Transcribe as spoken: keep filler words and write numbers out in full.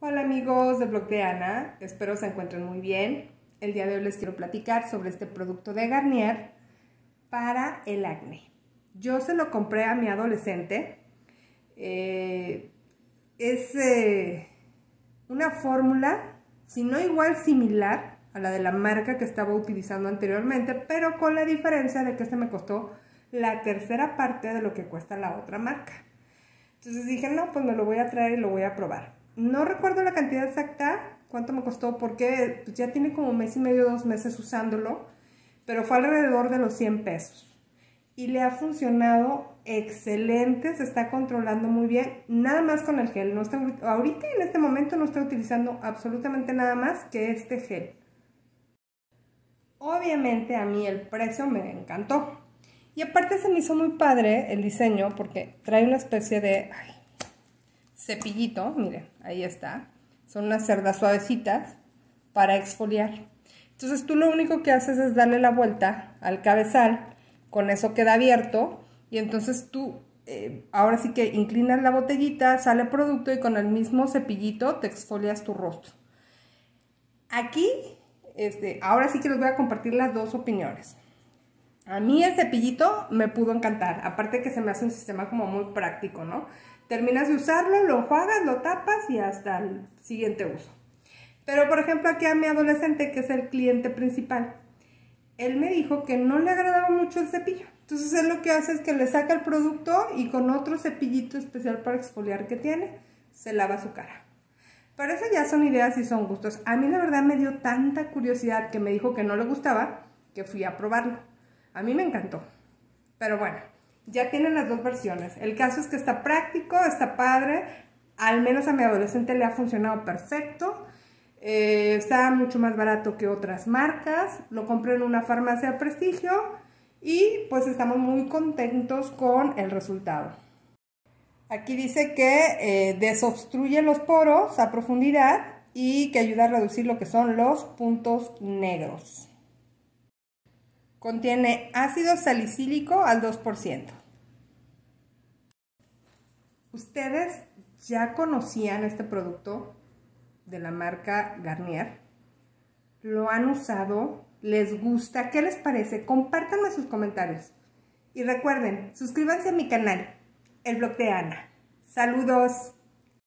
Hola amigos del blog de Ana, espero se encuentren muy bien. El día de hoy les quiero platicar sobre este producto de Garnier para el acné. Yo se lo compré a mi adolescente. Eh, es eh, una fórmula, si no igual, similar a la de la marca que estaba utilizando anteriormente, pero con la diferencia de que este me costó la tercera parte de lo que cuesta la otra marca. Entonces dije, no, pues me lo voy a traer y lo voy a probar. No recuerdo la cantidad exacta, cuánto me costó, porque pues ya tiene como mes y medio, dos meses usándolo, pero fue alrededor de los cien pesos. Y le ha funcionado excelente, se está controlando muy bien, nada más con el gel. No está, ahorita en este momento no estoy utilizando absolutamente nada más que este gel. Obviamente a mí el precio me encantó. Y aparte se me hizo muy padre el diseño porque trae una especie de ay, cepillito, miren, ahí está. Son unas cerdas suavecitas para exfoliar. Entonces tú lo único que haces es darle la vuelta al cabezal, con eso queda abierto y entonces tú eh, ahora sí que inclinas la botellita, sale el producto y con el mismo cepillito te exfolias tu rostro. Aquí, este, ahora sí que les voy a compartir las dos opiniones. A mí el cepillito me pudo encantar, aparte que se me hace un sistema como muy práctico, ¿no? Terminas de usarlo, lo enjuagas, lo tapas y hasta el siguiente uso. Pero por ejemplo aquí a mi adolescente, que es el cliente principal, él me dijo que no le agradaba mucho el cepillo. Entonces él lo que hace es que le saca el producto y con otro cepillito especial para exfoliar que tiene, se lava su cara. Pero eso ya son ideas y son gustos. A mí la verdad me dio tanta curiosidad que me dijo que no le gustaba, que fui a probarlo. A mí me encantó, pero bueno, ya tienen las dos versiones. El caso es que está práctico, está padre, al menos a mi adolescente le ha funcionado perfecto. Eh, está mucho más barato que otras marcas, lo compré en una farmacia de prestigio y pues estamos muy contentos con el resultado. Aquí dice que eh, desobstruye los poros a profundidad y que ayuda a reducir lo que son los puntos negros. Contiene ácido salicílico al dos por ciento. ¿Ustedes ya conocían este producto de la marca Garnier? ¿Lo han usado? ¿Les gusta? ¿Qué les parece? Compártanme sus comentarios. Y recuerden, suscríbanse a mi canal, el blog de Ana. ¡Saludos!